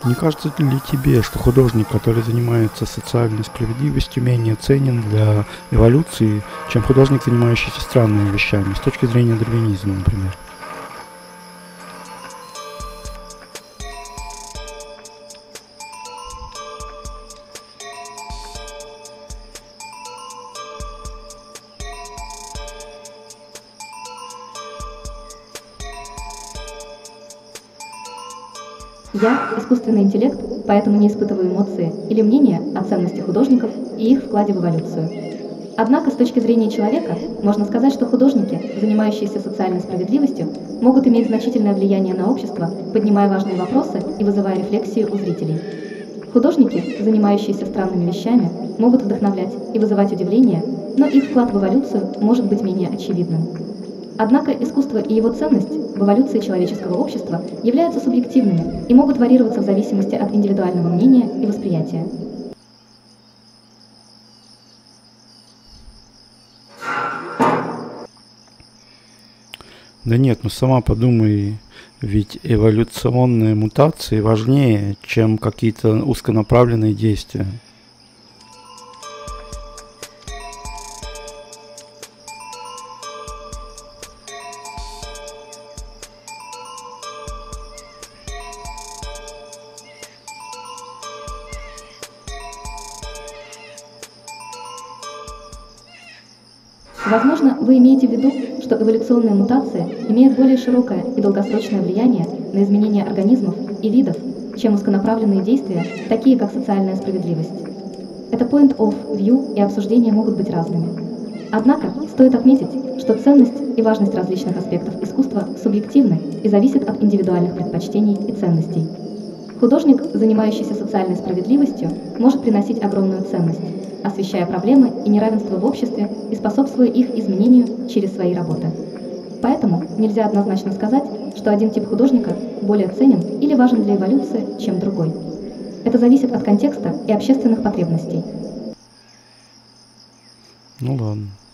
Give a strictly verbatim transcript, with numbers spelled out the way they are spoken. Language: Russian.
Не кажется ли тебе, что художник, который занимается социальной справедливостью, менее ценен для эволюции, чем художник, занимающийся странными вещами, с точки зрения дарвинизма, например? Я – искусственный интеллект, поэтому не испытываю эмоции или мнения о ценности художников и их вкладе в эволюцию. Однако, с точки зрения человека, можно сказать, что художники, занимающиеся социальной справедливостью, могут иметь значительное влияние на общество, поднимая важные вопросы и вызывая рефлексию у зрителей. Художники, занимающиеся странными вещами, могут вдохновлять и вызывать удивление, но их вклад в эволюцию может быть менее очевидным. Однако искусство и его ценность в эволюции человеческого общества являются субъективными и могут варьироваться в зависимости от индивидуального мнения и восприятия. Да нет, ну сама подумай, ведь эволюционные мутации важнее, чем какие-то узконаправленные действия. Возможно, вы имеете в виду, что эволюционные мутации имеют более широкое и долгосрочное влияние на изменение организмов и видов, чем узконаправленные действия, такие как социальная справедливость. Это point of view и обсуждения могут быть разными. Однако, стоит отметить, что ценность и важность различных аспектов искусства субъективны и зависят от индивидуальных предпочтений и ценностей. Художник, занимающийся социальной справедливостью, может приносить огромную ценность, освещая проблемы и неравенство в обществе и способствуя их изменению через свои работы. Поэтому нельзя однозначно сказать, что один тип художника более ценен или важен для эволюции, чем другой. Это зависит от контекста и общественных потребностей. Ну ладно.